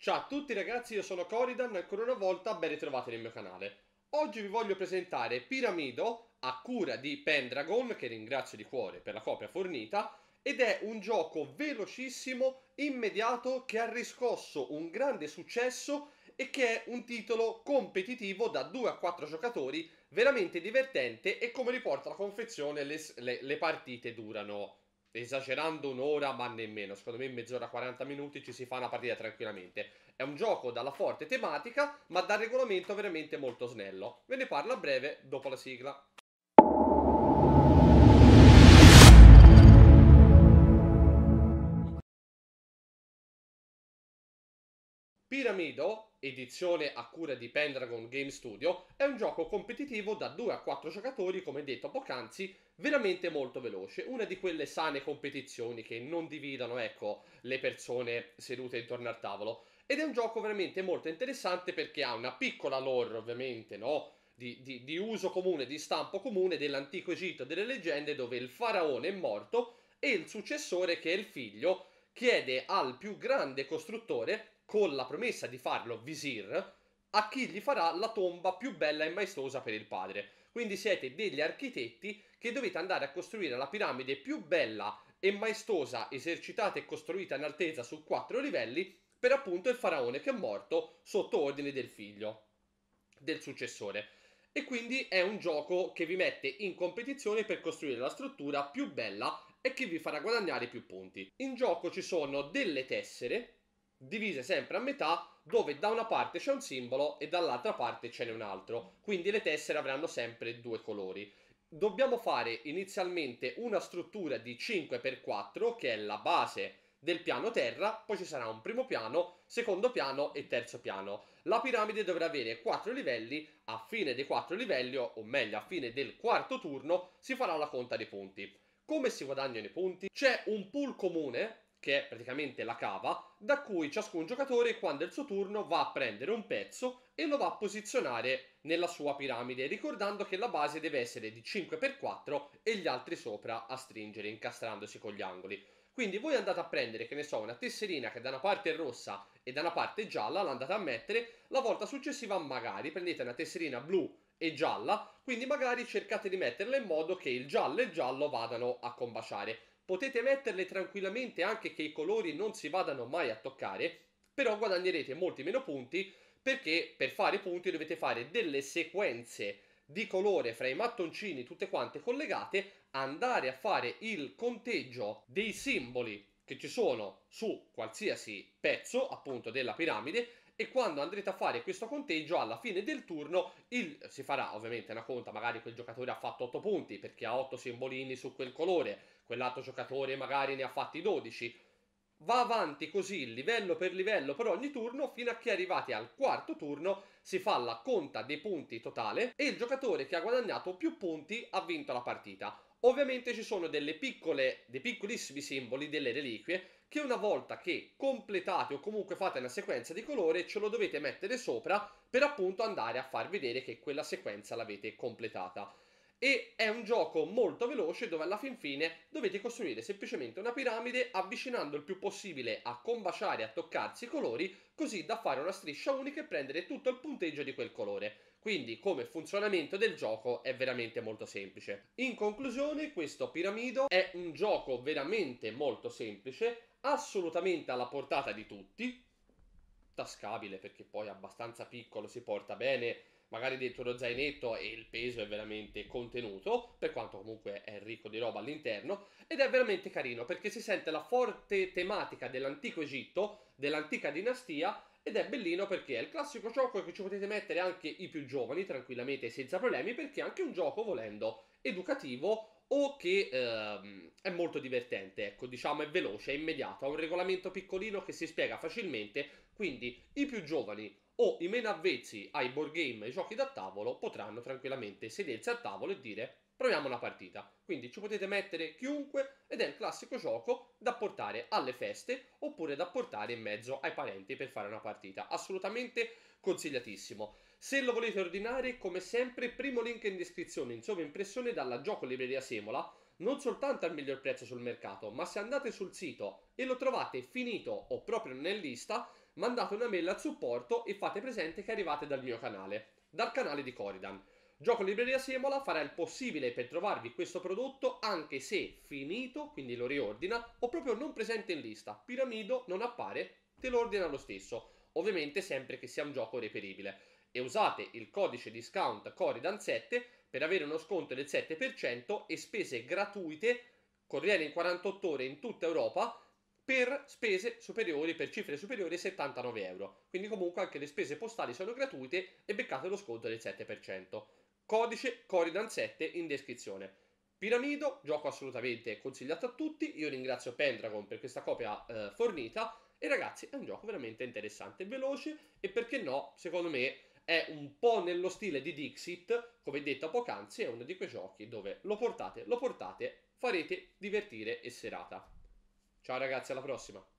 Ciao a tutti ragazzi, io sono Coridan e ancora una volta ben ritrovati nel mio canale. Oggi vi voglio presentare Pyramido a cura di Pendragon, che ringrazio di cuore per la copia fornita, ed è un gioco velocissimo, immediato, che ha riscosso un grande successo e che è un titolo competitivo da 2 a 4 giocatori, veramente divertente, e come riporta la confezione le partite durano, esagerando, un'ora, ma nemmeno. Secondo me in mezz'ora, 40 minuti ci si fa una partita tranquillamente. È un gioco dalla forte tematica, ma dal regolamento veramente molto snello. Ve ne parlo a breve dopo la sigla. Pyramido, edizione a cura di Pendragon Game Studio, è un gioco competitivo da 2 a 4 giocatori, come detto poc'anzi, veramente molto veloce. Una di quelle sane competizioni che non dividono, ecco, le persone sedute intorno al tavolo. Ed è un gioco veramente molto interessante perché ha una piccola lore, ovviamente, no? Di uso comune, di stampo comune dell'antico Egitto e delle leggende, dove il faraone è morto e il successore, che è il figlio, chiede al più grande costruttore, con la promessa di farlo visir, a chi gli farà la tomba più bella e maestosa per il padre. Quindi siete degli architetti che dovete andare a costruire la piramide più bella e maestosa, esercitata e costruita in altezza su 4 livelli, per appunto il faraone che è morto sotto ordine del figlio, del successore. E quindi è un gioco che vi mette in competizione per costruire la struttura più bella e che vi farà guadagnare più punti. In gioco ci sono delle tessere divise sempre a metà, dove da una parte c'è un simbolo e dall'altra parte ce n'è un altro, quindi le tessere avranno sempre due colori. Dobbiamo fare inizialmente una struttura di 5x4, che è la base del piano terra, poi ci sarà un primo piano, secondo piano e terzo piano. La piramide dovrà avere 4 livelli, a fine dei 4 livelli, o meglio a fine del quarto turno, si farà la conta dei punti. Come si guadagnano i punti? C'è un pool comune, che è praticamente la cava, da cui ciascun giocatore, quando è il suo turno, va a prendere un pezzo e lo va a posizionare nella sua piramide, ricordando che la base deve essere di 5x4 e gli altri sopra a stringere, incastrandosi con gli angoli. Quindi voi andate a prendere, che ne so, una tesserina che da una parte è rossa e da una parte è gialla, l'andate a mettere, la volta successiva magari prendete una tesserina blu e gialla, quindi magari cercate di metterla in modo che il giallo e il giallo vadano a combaciare. Potete metterle tranquillamente anche che i colori non si vadano mai a toccare, però guadagnerete molti meno punti, perché per fare punti dovete fare delle sequenze di colore fra i mattoncini tutte quante collegate, andare a fare il conteggio dei simboli che ci sono su qualsiasi pezzo appunto della piramide, e quando andrete a fare questo conteggio alla fine del turno si farà ovviamente una conta, magari quel giocatore ha fatto 8 punti perché ha 8 simbolini su quel colore, quell'altro giocatore magari ne ha fatti 12. Va avanti così livello per livello per ogni turno, fino a che arrivati al quarto turno si fa la conta dei punti totale e il giocatore che ha guadagnato più punti ha vinto la partita. Ovviamente ci sono dei piccolissimi simboli, delle reliquie, che una volta che completate o comunque fate una sequenza di colore ce lo dovete mettere sopra per appunto andare a far vedere che quella sequenza l'avete completata. E è un gioco molto veloce, dove alla fin fine dovete costruire semplicemente una piramide, avvicinando il più possibile a combaciare e a toccarsi i colori, così da fare una striscia unica e prendere tutto il punteggio di quel colore. Quindi come funzionamento del gioco è veramente molto semplice. In conclusione, questo Piramido è un gioco veramente molto semplice, assolutamente alla portata di tutti, tascabile perché poi è abbastanza piccolo, si porta bene magari dentro lo zainetto e il peso è veramente contenuto, per quanto comunque è ricco di roba all'interno, ed è veramente carino perché si sente la forte tematica dell'antico Egitto, dell'antica dinastia, ed è bellino perché è il classico gioco che ci potete mettere anche i più giovani tranquillamente senza problemi, perché è anche un gioco, volendo, educativo, o che è molto divertente, ecco, diciamo è veloce, è immediato, ha un regolamento piccolino che si spiega facilmente, quindi i più giovani o i meno avvezzi ai board game e ai giochi da tavolo potranno tranquillamente sedersi al tavolo e dire proviamo una partita. Quindi ci potete mettere chiunque ed è il classico gioco da portare alle feste oppure da portare in mezzo ai parenti per fare una partita. Assolutamente consigliatissimo. Se lo volete ordinare, come sempre, primo link in descrizione in sovraimpressione dalla Gioco Libreria Semola, non soltanto al miglior prezzo sul mercato, ma se andate sul sito e lo trovate finito o proprio non è in lista, mandate una mail al supporto e fate presente che arrivate dal mio canale, dal canale di Coridan. Gioco Libreria Semola farà il possibile per trovarvi questo prodotto anche se finito, quindi lo riordina, o proprio non presente in lista. Piramido non appare, te lo ordina lo stesso. Ovviamente sempre che sia un gioco reperibile. E usate il codice discount Coridan7 per avere uno sconto del 7% e spese gratuite, corriere in 48 ore in tutta Europa, per spese superiori, per cifre superiori ai 79 euro. Quindi comunque anche le spese postali sono gratuite e beccate lo sconto del 7%. Codice Coridan7 in descrizione. Piramido, gioco assolutamente consigliato a tutti. Io ringrazio Pendragon per questa copia fornita. E ragazzi, è un gioco veramente interessante, veloce e perché no, secondo me è un po' nello stile di Dixit, come detto poc'anzi, è uno di quei giochi dove lo portate, farete divertire e serata. Ciao ragazzi, alla prossima!